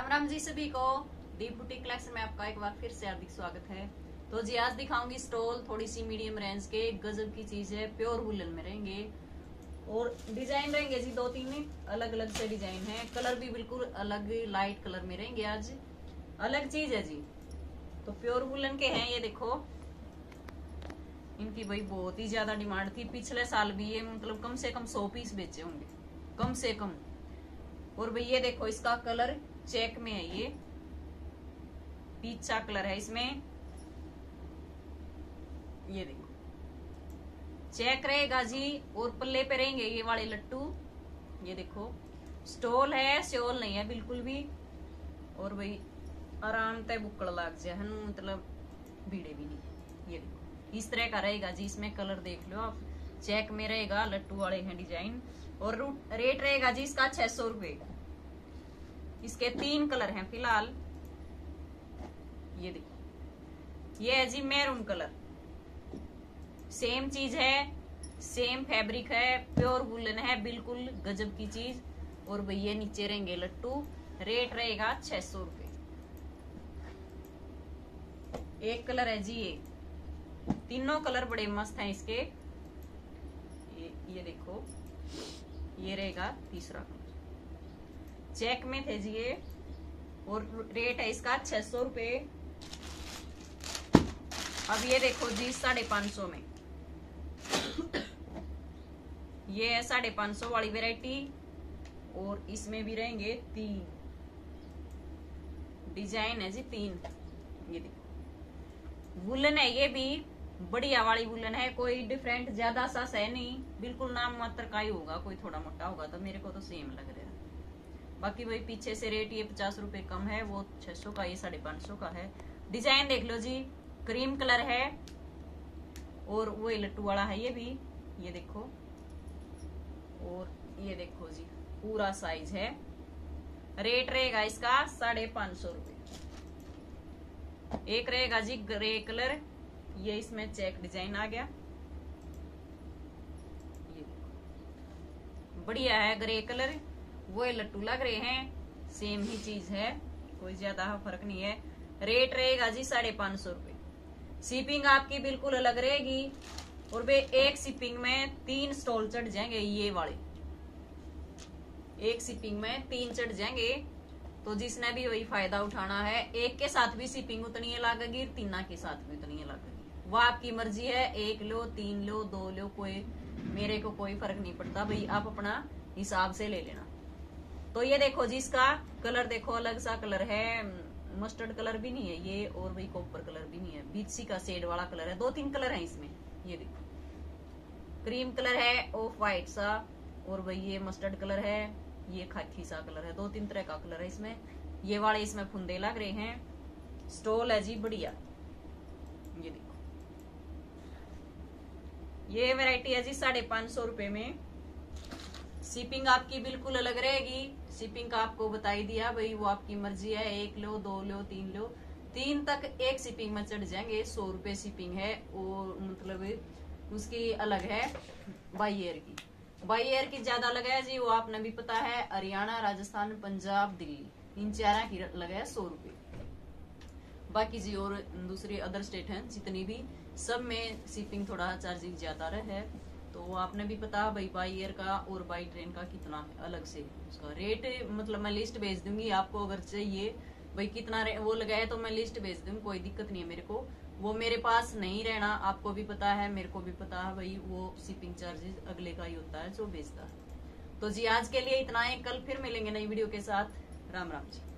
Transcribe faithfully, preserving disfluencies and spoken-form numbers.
राम राम जी सभी को। दीप boutique collection में आपका एक बार फिर से हार्दिक स्वागत है। तो जी आज दिखाऊंगी स्टॉल, थोड़ी सी मीडियम रेंज के, गजब की चीज है, प्योर वुलन में रहेंगे और डिजाइन रहेंगे जी दो तीन अलग अलग से डिजाइन है। कलर भी बिल्कुल अलग लाइट कलर में रहेंगे, आज अलग चीज है जी। तो प्योर वुलन के हैं, ये देखो इनकी भाई बहुत ही ज्यादा डिमांड थी। पिछले साल भी ये मतलब कम से कम सौ पीस बेचे होंगे, कम से कम। और भाई ये देखो इसका कलर चेक में है, ये पीछा कलर है इसमें। ये देखो चेक रहेगा जी और पल्ले पे रहेंगे ये वाले लट्टू। ये देखो स्टोल है, स्योल नहीं है बिल्कुल भी। और भाई आराम तय बुक्कड़ लाग जाए, मतलब भीड़े भी नहीं। ये देखो इस तरह का रहेगा जी, इसमें कलर देख लो आप। चेक में रहेगा, लट्टू वाले हैं डिजाइन। और रेट रहेगा जी इसका छह सौ रुपए। इसके तीन कलर हैं फिलहाल। ये देखो ये है जी मैरून कलर, सेम चीज है, सेम फैब्रिक है, प्योर वुलन है, बिल्कुल गजब की चीज। और भैया नीचे रहेंगे लट्टू। रेट रहेगा छह सौ रुपए। एक कलर है जी, ये तीनों कलर बड़े मस्त हैं इसके। ये, ये देखो ये रहेगा तीसरा कलर, चेक में थे जी ये। और रेट है इसका छह सौ रुपए। अब ये देखो जी साढ़े पांच सौ में, ये है साढ़े पांच सौ वाली वेराइटी। और इसमें भी रहेंगे तीन डिजाइन है जी, तीन। ये देखो वुलन है, ये भी बढ़िया वाली वुलन है, कोई डिफरेंट ज्यादा सा है नहीं, बिल्कुल नाम मात्र का ही होगा। कोई थोड़ा मोटा होगा तो मेरे को तो सेम लग रहा है। बाकी वही पीछे से रेट ये पचास रुपए कम है, वो छह सौ का, ये साढ़े पांच सौ का है। डिजाइन देख लो जी, क्रीम कलर है और वही लट्टू वाला है ये भी। ये देखो और ये देखो जी पूरा साइज है। रेट रहेगा इसका साढ़े पांच सौ रुपए। एक रहेगा जी ग्रे कलर, ये इसमें चेक डिजाइन आ गया। ये देखो बढ़िया है ग्रे कलर, वो लट्टू लग रहे हैं, सेम ही चीज है, कोई ज्यादा फर्क नहीं है। रेट रहेगा जी साढ़े पांच सौ रुपए। शिपिंग आपकी बिल्कुल अलग रहेगी। और वे एक शिपिंग में तीन स्टॉल चढ़ जाएंगे, ये वाले एक शिपिंग में तीन चढ़ जाएंगे। तो जिसने भी वही फायदा उठाना है, एक के साथ भी शिपिंग उतनी ही लगेगी, तीन के साथ भी उतनी ही लगेगी। वो आपकी मर्जी है, एक लो, तीन लो, दो लो, कोई मेरे को कोई फर्क नहीं पड़ता भाई, आप अपना हिसाब से ले लेना। तो ये देखो जी इसका कलर देखो, अलग सा कलर है, मस्टर्ड कलर भी नहीं है ये, और भाई कॉपर कलर भी नहीं है, बीच का शेड वाला कलर है। दो तीन कलर है इसमें। ये देखो क्रीम कलर है, ऑफ व्हाइट सा, और भाई ये मस्टर्ड कलर है, ये खाकी सा कलर है। दो तीन तरह का कलर है इसमें। ये वाले इसमें फुंदे लग रहे हैं। स्टॉल है जी बढ़िया। ये देखो ये वैरायटी है जी साढ़े पांच सौ रुपए में। शिपिंग आपकी बिल्कुल अलग रहेगी। शिपिंग का आपको बता ही दिया भाई, वो आपकी मर्जी है, एक लो, दो लो, तीन लो, तीन तक एक शिपिंग में चढ़ जाएंगे। सौ रुपए शिपिंग है, और मतलब उसकी अलग है बाई एयर की। बाई एयर की ज्यादा अलग है जी, वो आपने भी पता है, हरियाणा, राजस्थान, पंजाब, दिल्ली, इन चार की अलग है सौ रुपए। बाकी जी और दूसरी अदर स्टेट हैं जितनी भी, सब में शिपिंग थोड़ा चार्जिंग ज्यादा है। तो आपने भी पता भाई बाई एयर का और बाई ट्रेन का कितना है अलग से उसका रेट। मतलब मैं लिस्ट भेज दूंगी आपको, अगर चाहिए भाई कितना वो लगाए तो मैं लिस्ट भेज दूंगी, कोई दिक्कत नहीं है मेरे को। वो मेरे पास नहीं रहना, आपको भी पता है, मेरे को भी पता है भाई, वो शिपिंग चार्जेस अगले का ही होता है जो भेजता है। तो जी आज के लिए इतना है, कल फिर मिलेंगे नई वीडियो के साथ। राम राम जी।